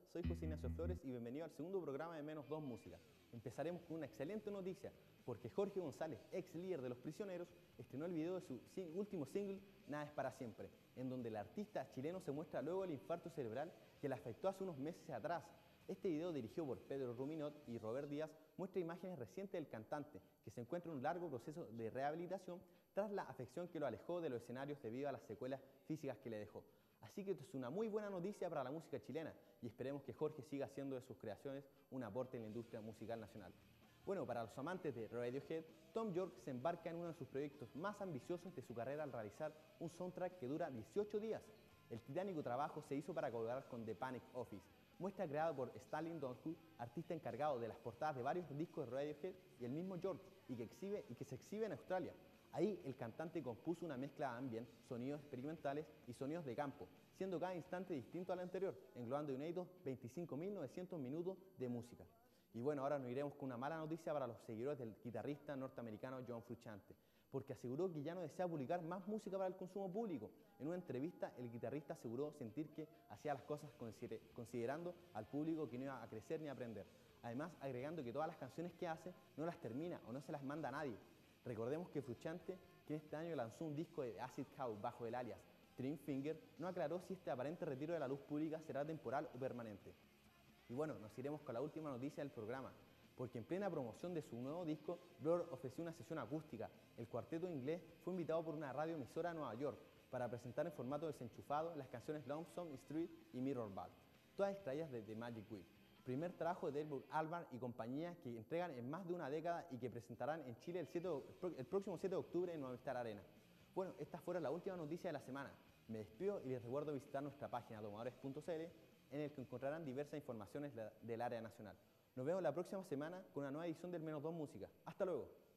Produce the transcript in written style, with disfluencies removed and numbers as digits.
soy José Ignacio Flores y bienvenido al segundo programa de Menos 2 Música. Empezaremos con una excelente noticia, porque Jorge González, ex líder de Los Prisioneros, estrenó el video de su último single, Nada es para siempre, en donde el artista chileno se muestra luego del infarto cerebral que le afectó hace unos meses atrás. Este video, dirigido por Pedro Ruminot y Robert Díaz, muestra imágenes recientes del cantante, que se encuentra en un largo proceso de rehabilitación tras la afección que lo alejó de los escenarios debido a las secuelas físicas que le dejó. Así que esto es una muy buena noticia para la música chilena y esperemos que Jorge siga haciendo de sus creaciones un aporte en la industria musical nacional. Bueno, para los amantes de Radiohead, Thom Yorke se embarca en uno de sus proyectos más ambiciosos de su carrera al realizar un soundtrack que dura 18 días. El titánico trabajo se hizo para colaborar con The Panic Office, muestra creada por Stalin Donwood, artista encargado de las portadas de varios discos de Radiohead, y el mismo Yorke, y que se exhibe en Australia. Ahí el cantante compuso una mezcla de ambient, sonidos experimentales y sonidos de campo, siendo cada instante distinto al anterior, englobando inéditos 25.900 minutos de música. Y bueno, ahora nos iremos con una mala noticia para los seguidores del guitarrista norteamericano John Frusciante, porque aseguró que ya no desea publicar más música para el consumo público. En una entrevista, el guitarrista aseguró sentir que hacía las cosas considerando al público que no iba a crecer ni a aprender. Además, agregando que todas las canciones que hace no las termina o no se las manda a nadie. Recordemos que Frusciante, que este año lanzó un disco de Acid House bajo el alias Trim Finger, no aclaró si este aparente retiro de la luz pública será temporal o permanente. Y bueno, nos iremos con la última noticia del programa, porque en plena promoción de su nuevo disco, Blur ofreció una sesión acústica. El cuarteto inglés fue invitado por una radioemisora de Nueva York para presentar en formato desenchufado las canciones Lonesome Street y Mirror Ball, todas extraídas de The Magic Wheel, primer trabajo de Edward Albarn y compañía, que entregan en más de una década y que presentarán en Chile el próximo 7 de octubre en Movistar Arena. Bueno, estas fueron las últimas noticias de la semana. Me despido y les recuerdo visitar nuestra página tomadores.cl, en el que encontrarán diversas informaciones del área nacional. Nos vemos la próxima semana con una nueva edición del Menos 2 Música. ¡Hasta luego!